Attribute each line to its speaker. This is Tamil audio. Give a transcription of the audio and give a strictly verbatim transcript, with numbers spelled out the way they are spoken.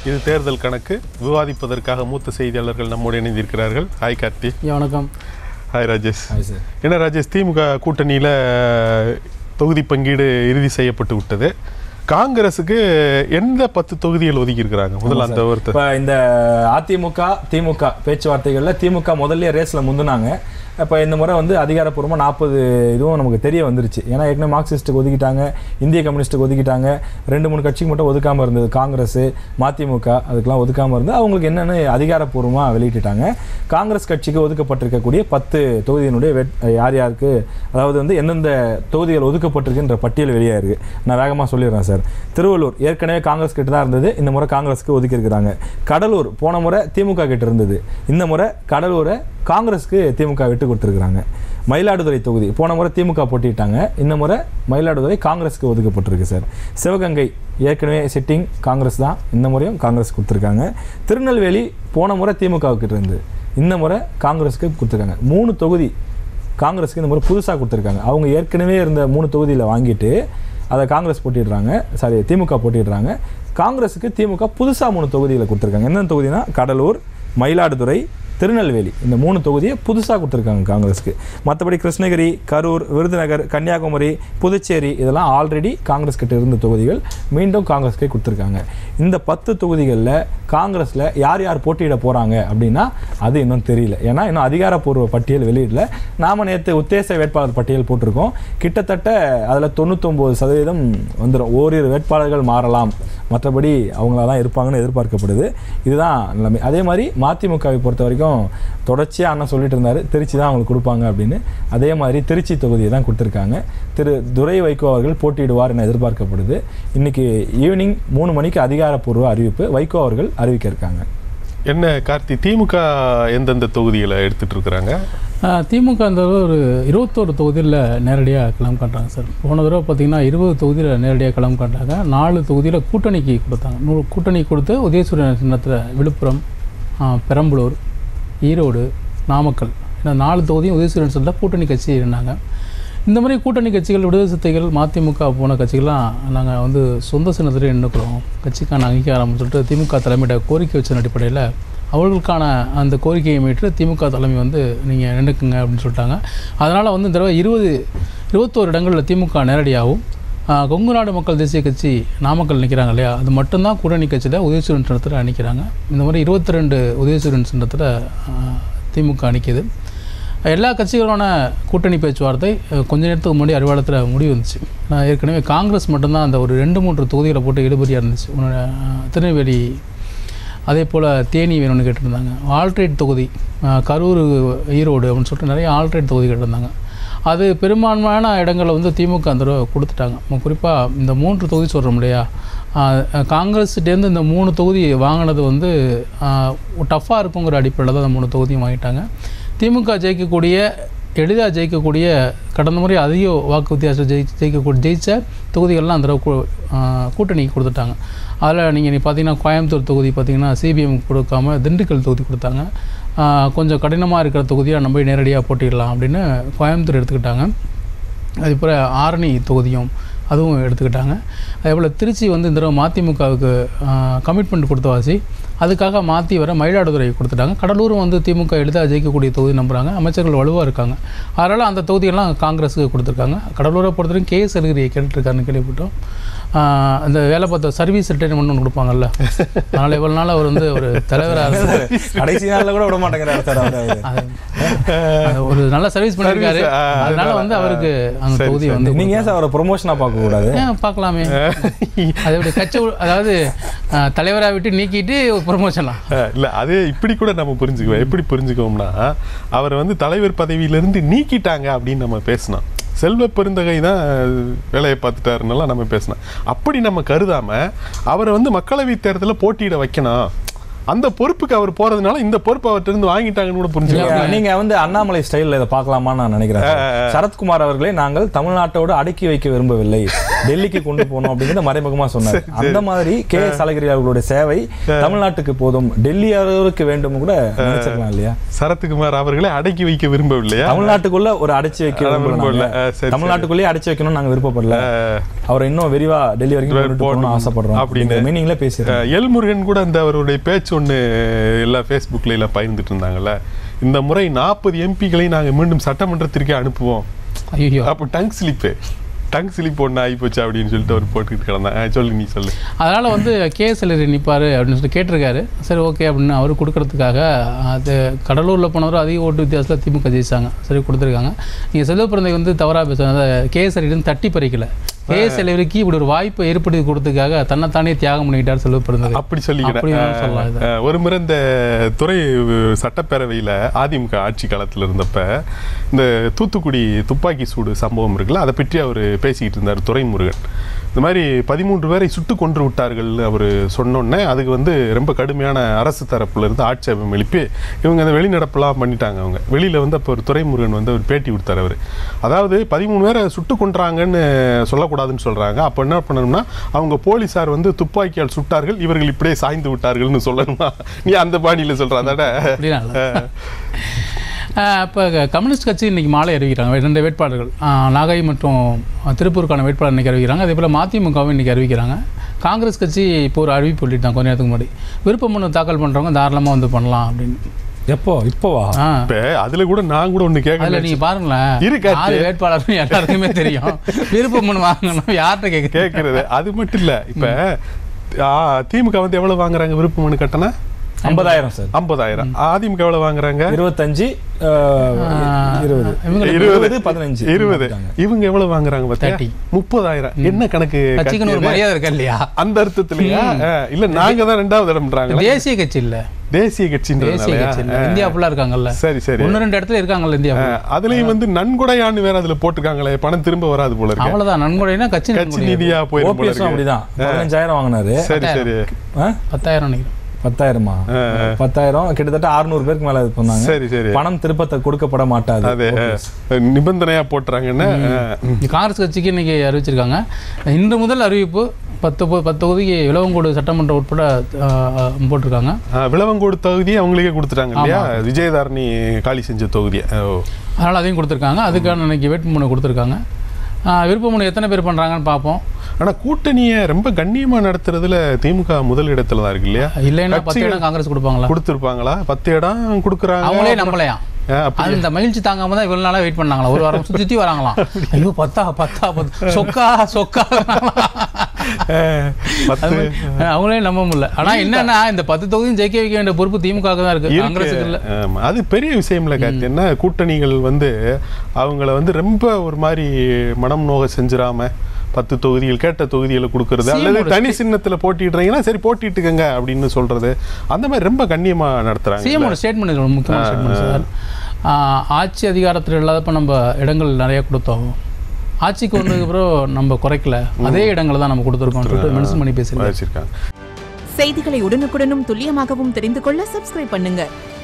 Speaker 1: இது தேர்தல் கணக்கு. விவாதிப்பதற்காக மூத்த செய்தியாளர்கள் நம்மோடு இணைந்திருக்கிறார்கள். ஹாய் கார்த்தி.
Speaker 2: வணக்கம்.
Speaker 1: ஹாய் ராஜேஷ்.
Speaker 2: Hi sir.
Speaker 1: என்ன ராஜேஷ், திமுக கூட்டணியில் தொகுதி பங்கீடு இறுதி செய்யப்பட்டு விட்டது. காங்கிரஸுக்கு எந்த பத்து தொகுதிகள் ஒதுக்கி இருக்கிறாங்க? முதல்ல அந்த ஒருத்தர்
Speaker 3: இப்போ இந்த அதிமுக திமுக பேச்சுவார்த்தைகளில் திமுக முதல்ல ரேஸில் முந்தினாங்க. இப்போ இந்த முறை வந்து அதிகாரப்பூர்வமாக நாற்பது இதுவும் நமக்கு தெரிய வந்துருச்சு. ஏன்னா ஏற்கனவே மார்க்சிஸ்ட்டுக்கு ஒதுக்கிட்டாங்க, இந்திய கம்யூனிஸ்ட்டுக்கு ஒதுக்கிட்டாங்க, ரெண்டு மூணு கட்சிக்கு மட்டும் ஒதுக்காமல் இருந்தது. காங்கிரஸ், மதிமுக அதுக்கெல்லாம் ஒதுக்காமல் இருந்து அவங்களுக்கு என்னென்னு அதிகாரப்பூர்வமாக வெளியிட்டுட்டாங்க. காங்கிரஸ் கட்சிக்கு ஒதுக்கப்பட்டிருக்கக்கூடிய பத்து தொகுதியினுடைய வெட் யார் யாருக்கு, அதாவது வந்து எந்தெந்த தொகுதிகள் ஒதுக்கப்பட்டிருக்குன்ற பட்டியல் வெளியாக இருக்குது. நான் வேகமாக சொல்லிடுறேன் சார். திருவள்ளூர் ஏற்கனவே காங்கிரஸ் கிட்ட தான் இருந்தது, இந்த முறை காங்கிரஸுக்கு ஒதுக்கியிருக்கிறாங்க. கடலூர் போன முறை திமுக கிட்ட இருந்தது, இந்த முறை கடலூரை காங்கிரஸுக்கு திமுக விட்டு கொடுத்துருக்குறாங்க. மயிலாடுதுறை தொகுதி போன முறை திமுக போட்டிட்டாங்க, இந்த முறை மயிலாடுதுறை காங்கிரஸுக்கு ஒதுக்கப்பட்டிருக்கு சார். சிவகங்கை ஏற்கனவே சிட்டிங் காங்கிரஸ் தான், இந்த முறையும் காங்கிரஸ் கொடுத்துருக்காங்க. திருநெல்வேலி போன முறை திமுகவுக்கிட்ட இருந்து, இந்த முறை காங்கிரஸுக்கு கொடுத்துருக்காங்க. மூணு தொகுதி காங்கிரஸுக்கு இந்த முறை புதுசாக கொடுத்துருக்காங்க. அவங்க ஏற்கனவே இருந்த மூணு தொகுதியில் வாங்கிட்டு அதை காங்கிரஸ் போட்டிடுறாங்க, சாரி திமுக போட்டிடுறாங்க. காங்கிரஸுக்கு திமுக புதுசாக மூணு தொகுதியில் கொடுத்துருக்காங்க. எந்தெந்த தொகுதினா கடலூர், மயிலாடுதுறை, திருநெல்வேலி, இந்த மூணு தொகுதியை புதுசாக கொடுத்துருக்காங்க காங்கிரஸுக்கு. மற்றபடி கிருஷ்ணகிரி, கரூர், விருதுநகர், கன்னியாகுமரி, புதுச்சேரி இதெல்லாம் ஆல்ரெடி காங்கிரஸ் கிட்ட இருந்த தொகுதிகள் மீண்டும் காங்கிரஸ்க்கே கொடுத்துருக்காங்க. இந்த பத்து தொகுதிகளில் காங்கிரஸில் யார் யார் போட்டியிட போகிறாங்க அப்படின்னா அது இன்னும் தெரியல. ஏன்னா இன்னும் அதிகாரப்பூர்வ பட்டியல் வெளியிடல. நாம் நேற்று உத்தேச வேட்பாளர் பட்டியல் போட்டிருக்கோம். கிட்டத்தட்ட அதில் தொண்ணூத்தொம்பது சதவீதம் வந்துடும். ஓரிரு வேட்பாளர்கள் மாறலாம், மற்றபடி அவங்களா தான் இருப்பாங்கன்னு எதிர்பார்க்கப்படுது. இதுதான் நிலைமை. அதே மாதிரி மதிமுகவை பொறுத்த வரைக்கும் தொடர்ச்சியாக அண்ணன் சொல்லிட்டு இருந்தார், திருச்சி தான் அவங்களுக்கு கொடுப்பாங்க அப்படின்னு. அதே மாதிரி திருச்சி தொகுதியை தான் கொடுத்துருக்காங்க. திரு துரை வைகோ அவர்கள் போட்டியிடுவார் என எதிர்பார்க்கப்படுது. இன்னைக்கு ஈவினிங் மூணு மணிக்கு அதிகாரப்பூர்வ அறிவிப்பு வைகோ அவர்கள் அறிவிக்க இருக்காங்க.
Speaker 1: என்ன கார்த்தி, திமுக எந்தெந்த தொகுதிகளை எடுத்துட்டு இருக்கிறாங்க?
Speaker 2: திமுக அந்த ஒரு இருபத்தோரு தொகுதியில் நேரடியாக களம் காட்டுறாங்க சார். போன தடவை பார்த்தீங்கன்னா இருபது தொகுதியில் நேரடியாக களம் காட்டுறாங்க. நாலு தொகுதியில் கூட்டணிக்கு கொடுத்தாங்க. நூறு கூட்டணி கொடுத்து உதயசூரியன் சின்னத்தில் விழுப்புரம், பெரம்பலூர், ஈரோடு, நாமக்கல், இந்த நாலு தொகுதியும் உதயசூரியன் சின்னத்தில் கூட்டணி கட்சி இருந்தாங்க. இந்த மாதிரி கூட்டணி கட்சிகள், விடுதலை சிறுத்தைகள், மதிமுக போன கட்சிகள்லாம் நாங்கள் வந்து சொந்த சின்னத்திலே எண்ணுக்கிறோம், கட்சிக்கான அங்கீகாரம்னு சொல்லிட்டு திமுக தலைமையிட கோரிக்கை வச்ச அடிப்படையில் அவர்களுக்கான அந்த கோரிக்கையை மீட்டு திமுக தலைமை வந்து நீங்கள் நின்றுக்குங்க அப்படின்னு சொல்லிட்டாங்க. அதனால் வந்து இந்த தடவை இருபது இருபத்தோரு இடங்களில் திமுக நேரடியாகவும், கொங்கு நாடு மக்கள் தேசிய கட்சி நாமக்கல் நிற்கிறாங்க இல்லையா, அது மட்டும்தான் கூட்டணி கட்சியில் உதயசூரியன் சின்னத்தில் அணிக்கிறாங்க. இந்த மாதிரி இருபத்தி ரெண்டு உதயசூரியன் சின்னத்தில் திமுக அணிக்குது. எல்லா கட்சிகளோட கூட்டணி பேச்சுவார்த்தை கொஞ்ச நேரத்துக்கு முன்னாடி அறிவாளத்தில் முடிவு வந்துச்சு. நான் ஏற்கனவே காங்கிரஸ் மட்டும்தான் அந்த ஒரு ரெண்டு மூன்று தொகுதிகளை போட்டு இழுபறியாக இருந்துச்சு. திருநெல்வேலி, அதே போல் தேனி வேணும்னு கேட்டிருந்தாங்க. ஆல்ட்ரேட் தொகுதி கரூர், ஈரோடு அப்படின்னு சொல்லிட்டு நிறைய ஆல்ட்ரேட் தொகுதி கேட்டிருந்தாங்க. அது பெரும்பான்மையான இடங்களில் வந்து திமுக அந்த தடவை கொடுத்துட்டாங்க. குறிப்பாக இந்த மூன்று தொகுதி சொல்கிறோம் இல்லையா, காங்கிரஸ்கிட்டேருந்து இந்த மூணு தொகுதி வாங்கினது வந்து டஃப்பாக இருக்குங்கிற அடிப்படையில் தான் அந்த மூணு தொகுதியும் வாங்கிட்டாங்க. திமுக ஜெயிக்கக்கூடிய, எளிதாக ஜெயிக்கக்கூடிய, கடந்த முறை அதிக வாக்கு வித்தியாசம் ஜெயி ஜெயிக்கக்கூடிய ஜெயித்த தொகுதிகள்லாம் அந்த தடவை கூட்டணிக்கு கொடுத்துட்டாங்க. அதில் நீங்கள் நீ பார்த்தீங்கன்னா கோயம்புத்தூர் தொகுதி பார்த்தீங்கன்னா சிபிஎம் கொடுக்காமல் திண்டுக்கல் தொகுதி கொடுத்தாங்க. கொஞ்சம் கடினமாக இருக்கிற தொகுதியாக நம்ம போய் நேரடியாக போட்டிடலாம் அப்படின்னு கோயம்புத்தூர் எடுத்துக்கிட்டாங்க. அதுபோல் ஆரணி தொகுதியும் அதுவும் எடுத்துக்கிட்டாங்க. அதேபோல் திருச்சி வந்து இந்த தடவை மதிமுகவுக்கு கமிட்மெண்ட் கொடுத்த வாசி, அதுக்காக மாற்றி வர மயிலாடுதுறை கொடுத்துட்டாங்க. கடலூரும் வந்து திமுக எளிதாக ஜெயிக்கக்கூடிய தொகுதி நம்புகிறாங்க, அமைச்சர்கள் வலுவாக இருக்காங்க. அதனால் அந்த தொகுதியெல்லாம் காங்கிரஸுக்கு கொடுத்துருக்காங்க. கடலூரை பொறுத்தவரைக்கும் கே எஸ் அழகிரியை கேட்டுருக்காருன்னு கேள்விப்பட்டோம். அந்த வேலை பார்த்த சர்வீஸ் ரிட்டைர்மெண்ட் ஒன்று கொடுப்பாங்கல்ல, அதனால் எவ்வளோ நாள் அவர் வந்து ஒரு தலைவராக
Speaker 3: கடைசி நாளில் கூட விட மாட்டேங்கிறாரு சார்.
Speaker 2: ஒரு நல்ல சர்வீஸ் பண்ணியிருக்காரு, அதனால வந்து அவருக்கு அந்த தொகுதி வந்து.
Speaker 3: நீங்கள் ஏன் சார் அவரை ப்ரொமோஷனாக பார்க்கக்கூடாது?
Speaker 2: ஏன் பார்க்கலாமே, அதோடைய கட்சி, அதாவது தலைவராக விட்டு நீக்கிட்டு ப்ரொமோஷனா
Speaker 1: இல்லை, அது இப்படி கூட நம்ம புரிஞ்சுக்குவோம். எப்படி புரிஞ்சுக்குவோம்னா, அவரை வந்து தலைவர் பதவியிலேருந்து நீக்கிட்டாங்க அப்படின்னு நம்ம பேசணும். செல்வ பெருந்தகை தான் வேலையை பார்த்துட்டாருன்னெல்லாம் நம்ம பேசினோம். அப்படி நம்ம கருதாமல் அவரை வந்து மக்களவைத் தேர்தலில் போட்டியிட வைக்கணும், அந்த பொறுப்புக்கு அவர் போறதுனால இந்த பொறுப்பு அவர்கிட்ட இருந்து வாங்கிட்டாங்கன்னு கூட புரிஞ்சுக்கலாம்.
Speaker 3: நீங்க வந்து அண்ணாமலை ஸ்டைலில் இதை பார்க்கலாமான்னு நான் நினைக்கிறேன். சரத்குமார் அவர்களே, நாங்கள் தமிழ்நாட்டோடு அடக்கி வைக்க விரும்பவில்லை, டெல்லிக்கு கொண்டு போகணும் அப்படிங்கிறத மறைமுகமா சொன்னார். அந்த மாதிரி கே எஸ் அழகிரி அவர்களுடைய சேவை தமிழ்நாட்டுக்கு போதும், டெல்லி அளவுக்கு வேண்டும் கூட நினைச்சிருக்கலாம் இல்லையா?
Speaker 1: சரத்குமார் அவர்களை அடக்கி வைக்க விரும்பவில்லையா?
Speaker 3: தமிழ்நாட்டுக்குள்ள ஒரு அடைச்சி வைக்க விரும்பல, தமிழ்நாட்டுக்குள்ளேயே அடைச்சி வைக்கணும் நாங்க விருப்பப்படல, அவரை இன்னும் விரிவா டெல்லி வரைக்கும் போகணும்னு ஆசைப்படுறோம் அப்படின்னு மீனிங்ல பேசுறேன்.
Speaker 1: எல் முருகன் கூட அந்த அவருடைய பேச்சு ஒண்ணு எல்லா ஃபேஸ்புக்ல எல்லாம் பகிர்ந்துட்டு இருந்தாங்கல்ல, இந்த முறை நாற்பது எம்பிக்களை நாங்க மீண்டும் சட்டமன்றத்திற்கே அனுப்புவோம்.
Speaker 2: ஐயோ,
Speaker 1: அப்போ டங் ஸ்லிப்பு டங் ஸ்லிப் ஒன்று ஆகி போச்சு அப்படின்னு சொல்லிட்டு அவர் போட்டுக்கிட்டு கிடந்தேன். சொல்லு, நீ சொல்லு.
Speaker 2: அதனால் வந்து கேஎஸ் அழகிரி நிற்பார் அப்படின்னு சொல்லிட்டு கேட்டிருக்காரு. சரி, ஓகே அப்படின்னு அவர் கொடுக்கறதுக்காக அது கடலூரில் போனவரும் அதிக ஓட்டு வித்தியாசத்தில் திமுக ஜெயிச்சாங்க. சரி, கொடுத்துருக்காங்க. நீங்கள் செல்வ பிறந்தைக்கு வந்து தவறாக பேசுவாங்க. கேஎஸ் அழகிரி தட்டி பறிக்கல, கேஎஸ் அழகிரிக்கு இப்படி ஒரு வாய்ப்பை ஏற்படுத்தி கொடுத்ததுக்காக தன்னைத்தானே தியாகம் பண்ணிக்கிட்டார் செல்வ பிறந்தகை.
Speaker 1: அப்படி சொல்லிக்கிறேன். ஒரு முறை இந்த துறை சட்டப்பேரவையில் அதிமுக ஆட்சி காலத்தில் இருந்தப்ப இந்த தூத்துக்குடி துப்பாக்கி சூடு சம்பவம் இருக்குல்ல, அதை பற்றி அவர் பேசிக்கிட்டு இருந்தார் துரைமுருகன். இந்த மாதிரி பதிமூன்று பேரை சுட்டு கொன்று விட்டார்கள் அவர் சொன்னோன்னே அதுக்கு வந்து ரொம்ப கடுமையான அரசு தரப்புல இருந்து ஆட்சேபம் எழுப்பி இவங்க அந்த வெளிநடப்பெல்லாம் பண்ணிட்டாங்க. அவங்க வெளியில் வந்து அப்போ ஒரு துரைமுருகன் வந்து ஒரு பேட்டி கொடுத்தார். அவர் அதாவது பதிமூணு பேரை சுட்டு கொன்றாங்கன்னு சொல்லக்கூடாதுன்னு சொல்கிறாங்க. அப்போ என்ன பண்ணணும்னா அவங்க போலீஸார் வந்து துப்பாக்கியால் சுட்டார்கள், இவர்கள் இப்படியே சாய்ந்து விட்டார்கள்னு சொல்லணுமா? நீ அந்த பாணியில் சொல்கிற அதோட
Speaker 2: இப்போ கம்யூனிஸ்ட் கட்சி இன்றைக்கி மாலை அறிவிக்கிறாங்க. ரெண்டு வேட்பாளர்கள் நாகை மற்றும் திருப்பூருக்கான வேட்பாளர் இன்றைக்கி அறிவிக்கிறாங்க. அதே போல் மதிமுகவும் இன்றைக்கி அறிவிக்கிறாங்க. காங்கிரஸ் கட்சி இப்போ ஒரு அறிவிப்பு சொல்லிட்டாங்க கொஞ்ச நேரத்துக்கு முன்னாடி, விருப்ப மனு தாக்கல் பண்ணுறவங்க தாராளமாக வந்து பண்ணலாம் அப்படின்னு.
Speaker 3: எப்போ இப்போவா?
Speaker 1: இப்போ அதில் கூட நான் கூட ஒன்று கேட்க,
Speaker 2: அதில் நீங்கள் பாருங்களேன், யார் வேட்பாளர் எல்லாருக்குமே தெரியும். விருப்ப மனு வாங்கணும் யார்கிட்ட கேட்க கேட்குறது
Speaker 1: அது மட்டும் இல்லை. இப்போ திமுக வந்து எவ்வளோ வாங்குறாங்க விருப்ப மனு கட்டணா?
Speaker 3: ஐம்பதாயிரம் சார்.
Speaker 1: ஐம்பதாயிரம். அதிமுக எவ்வளவு வாங்குறாங்க?
Speaker 3: இருபத்தஞ்சு இருபது இருபது பதினஞ்சு இருபது.
Speaker 1: இவங்க எவ்வளவு வாங்குறாங்க? பத்தி முப்பதாயிரம். என்ன கணக்கு?
Speaker 2: மரியாதை இருக்கா இல்லையா
Speaker 1: அந்த அர்த்தத்திலயா? இல்ல நாங்க தான் ரெண்டாவது இடம்ன்றாங்க.
Speaker 2: தேசிய கட்சி இல்ல,
Speaker 1: தேசிய கட்சி
Speaker 2: இந்தியா ஃபுல்லா இருக்காங்கல்ல.
Speaker 1: சரி சரி,
Speaker 2: ஒன்னு ரெண்டு இடத்துல இருக்காங்கல்ல இந்தியா.
Speaker 1: அதுலயும் வந்து நன்கொடையான்னு வேற அதுல போட்டுருக்காங்களே, பணம் திரும்ப வராது போல இருக்கு.
Speaker 2: அவ்வளவுதான், நன்கொடைனா கட்சி
Speaker 1: கட்சி நிதியா போயிருக்கு.
Speaker 3: அப்படிதான் பதினஞ்சாயிரம் வாங்கினாரு.
Speaker 1: சரி சரி,
Speaker 2: பத்தாயிரம் நினைக்கிறேன்.
Speaker 3: பத்தாயிரமா? பத்தாயிரம் கிட்டத்தட்ட அறுநூறு பேருக்கு மேல சொன்னாங்க.
Speaker 1: சரி சரி,
Speaker 3: பணம் திருப்பத்தை கொடுக்கப்பட மாட்டாது,
Speaker 1: அது நிபந்தனையா போட்டுறாங்கன்னு
Speaker 2: காங்கிரஸ் கட்சிக்கு இன்னைக்கு அறிவிச்சிருக்காங்க. இன்று முதல் அறிவிப்பு பத்து பத்து தொகுதிக்கு விளவங்கோடு சட்டமன்றம் உட்பட போட்டிருக்காங்க.
Speaker 1: விளவங்கோடு தொகுதி அவங்களுக்கே கொடுத்துட்டாங்க இல்லையா, விஜயதாரணி காலி செஞ்ச தொகுதி.
Speaker 2: அதனால் அதையும் கொடுத்துருக்காங்க. அதுக்கான இன்னைக்கு வேட்புமனு கொடுத்துருக்காங்க. விருப்பமனு எத்தனை பேர் பண்ணுறாங்கன்னு பார்ப்போம்.
Speaker 1: ஆனால் கூட்டணியை ரொம்ப கண்ணியமாக நடத்துறதுல திமுக முதல் இடத்துல தான் இருக்கு இல்லையா?
Speaker 2: இல்லைன்னா பத்து இடம் காங்கிரஸ் கொடுப்பாங்களா?
Speaker 1: கொடுத்துருப்பாங்களா? பத்து இடம் கொடுக்குறாங்க.
Speaker 2: அவங்களே நம்பலையா? அந்த மகிழ்ச்சி தாங்காம தான் இவ்வளவு நாளா வெயிட் பண்ணாங்களா? ஒரு வாரம் சுத்தி வராங்களாம். ஐயோ பத்தா பத்தா பத்தா சொக்கா சொக்கா அவங்களே நம்ப முடியல. ஆனா என்னன்னா இந்த பத்து தொகுதியும் ஜெயிக்க வைக்க வேண்டிய பொறுப்பு திமுக தான் இருக்கு, காங்கிரஸுக்கு இல்ல.
Speaker 1: அது பெரிய விஷயம் இல்ல கார்த்தி. என்ன கூட்டணிகள் வந்து அவங்கள வந்து ரொம்ப ஒரு மாதிரி மனம் நோக செஞ்சிடாம பத்து தொகுதிகள் கேட்ட தொகுதிகளை கொடுக்கறது, அல்லது தனி சின்னத்தில் போட்டிடுறீங்கன்னா சரி போட்டிட்டுக்கங்க அப்படின்னு சொல்றது, அந்த மாதிரி ரொம்ப கண்ணியமா நடத்துறாங்க.
Speaker 2: சிஎமோட ஸ்டேட்மெண்ட் முக்கியமான ஸ்டேட்மெண்ட் சார். ஆட்சி அதிகாரத்தில் இல்லாதப்ப நம்ம இடங்கள் நிறைய கொடுத்தோம், ஆட்சிக்கு வந்ததுக்கு அப்புறம் நம்ம குறைக்கல, அதே இடங்களை தான் நம்ம கொடுத்துருக்கோம் மென்ஷன் பண்ணி பேசியிருக்காங்க.
Speaker 4: செய்திகளை உடனுக்குடனும் துல்லியமாகவும் தெரிந்து கொள்ள சப்ஸ்கிரைப் பண்ணுங்க.